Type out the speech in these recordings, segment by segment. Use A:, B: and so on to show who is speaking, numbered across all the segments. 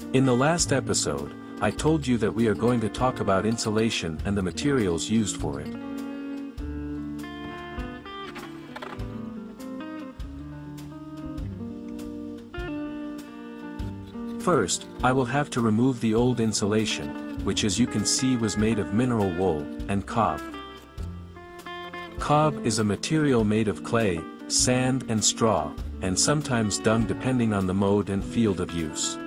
A: In the last episode, I told you that we are going to talk about insulation and the materials used for it. First, I will have to remove the old insulation, which as you can see was made of mineral wool and cob. Cob is a material made of clay, sand and straw, and sometimes dung depending on the mode and field of use.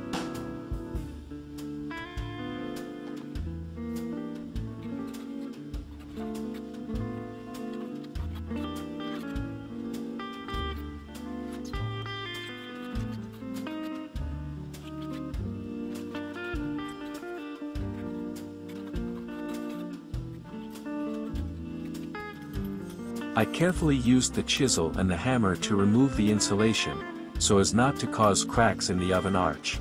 A: I carefully used the chisel and the hammer to remove the insulation, so as not to cause cracks in the oven arch.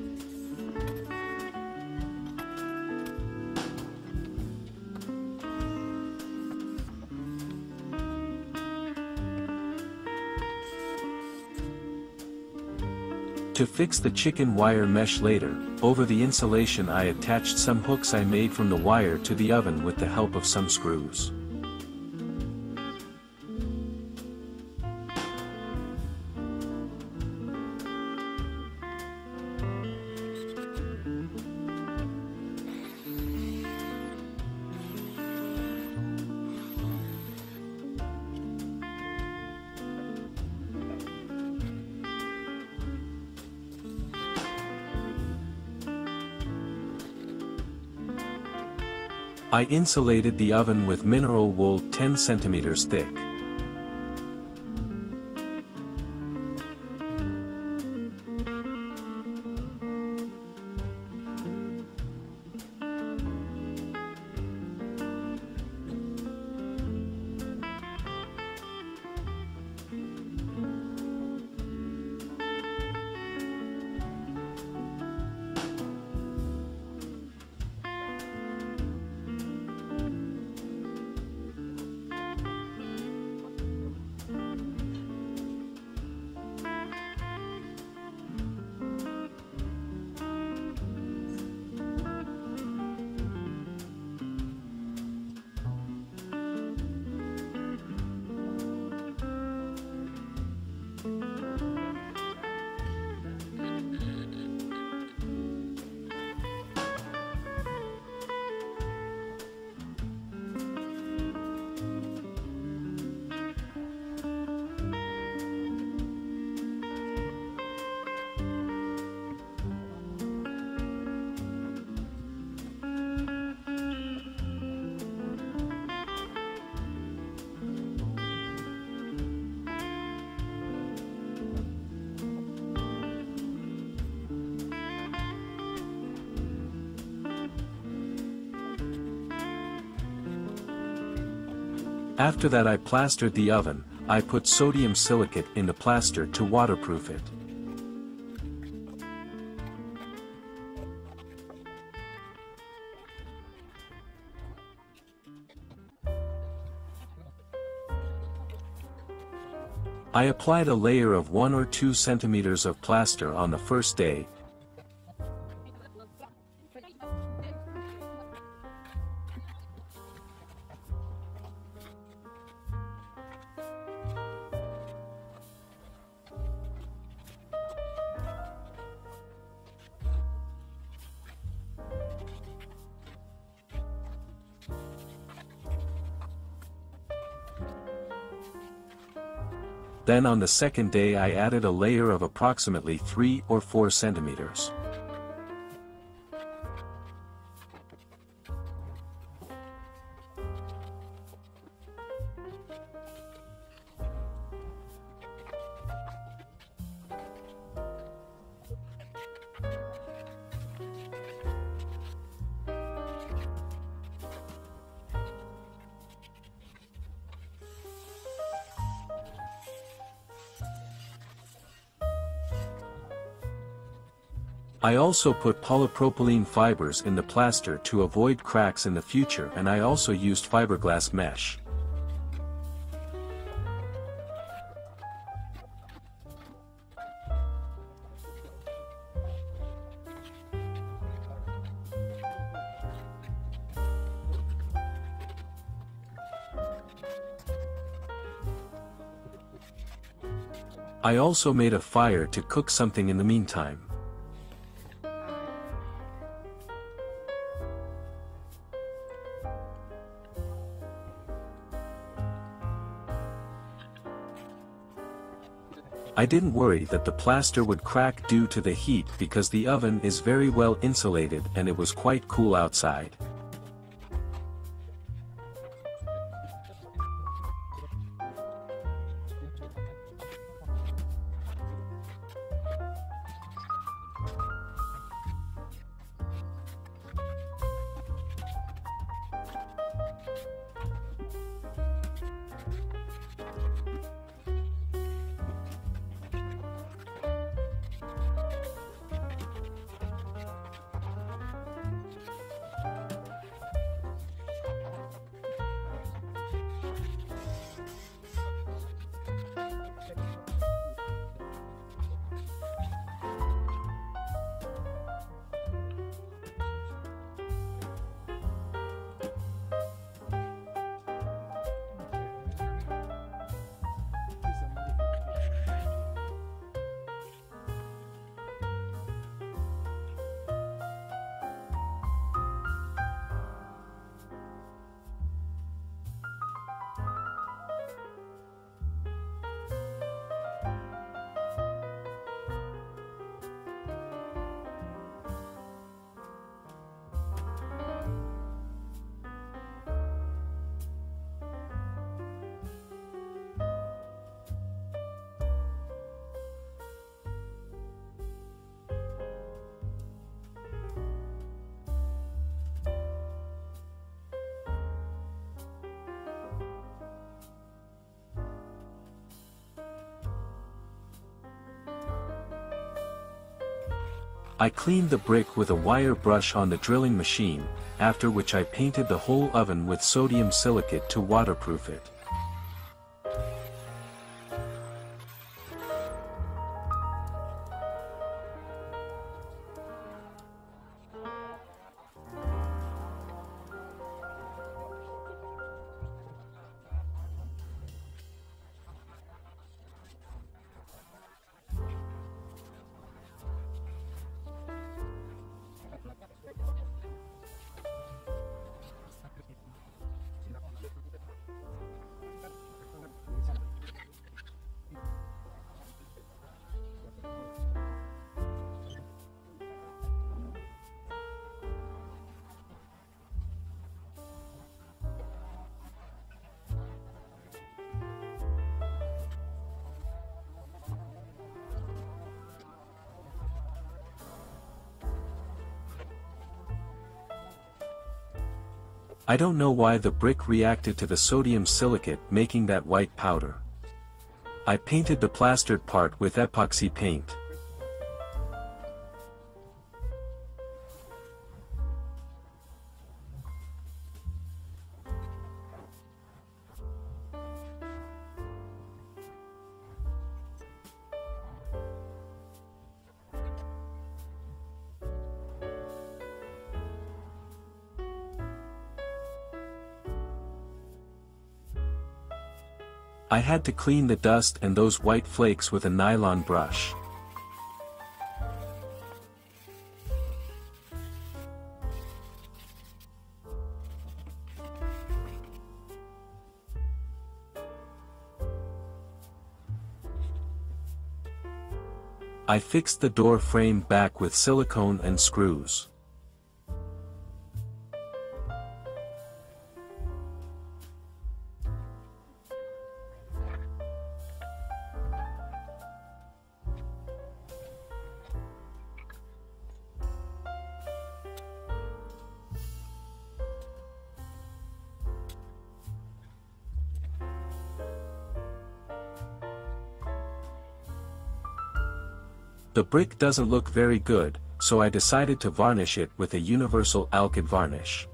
A: To fix the chicken wire mesh later, over the insulation I attached some hooks I made from the wire to the oven with the help of some screws. I insulated the oven with mineral wool 10 centimeters thick. After that I plastered the oven. I put sodium silicate in the plaster to waterproof it. I applied a layer of 1 or 2 centimeters of plaster on the first day. Then on the second day I added a layer of approximately 3 or 4 centimeters. I also put polypropylene fibers in the plaster to avoid cracks in the future, and I also used fiberglass mesh. I also made a fire to cook something in the meantime. I didn't worry that the plaster would crack due to the heat because the oven is very well insulated and it was quite cool outside. I cleaned the brick with a wire brush on the drilling machine, after which I painted the whole oven with sodium silicate to waterproof it. I don't know why the brick reacted to the sodium silicate, making that white powder. I painted the plastered part with epoxy paint. I had to clean the dust and those white flakes with a nylon brush. I fixed the door frame back with silicone and screws. The brick doesn't look very good, so I decided to varnish it with a universal alkyd varnish.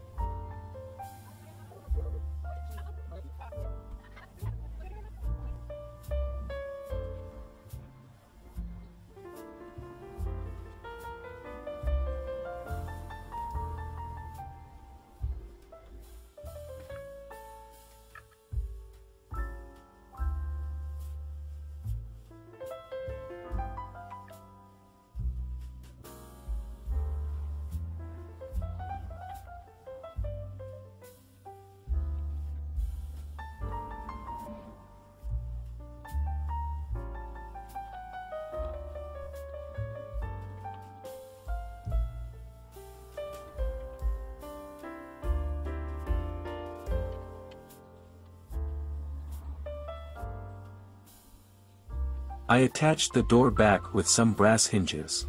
A: I attached the door back with some brass hinges.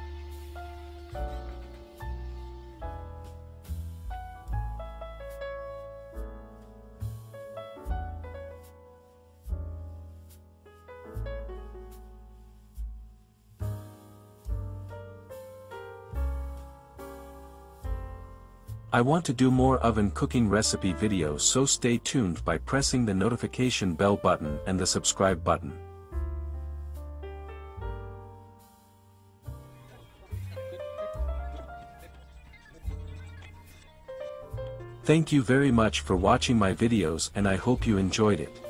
A: I want to do more oven cooking recipe videos, so stay tuned by pressing the notification bell button and the subscribe button. Thank you very much for watching my videos, and I hope you enjoyed it.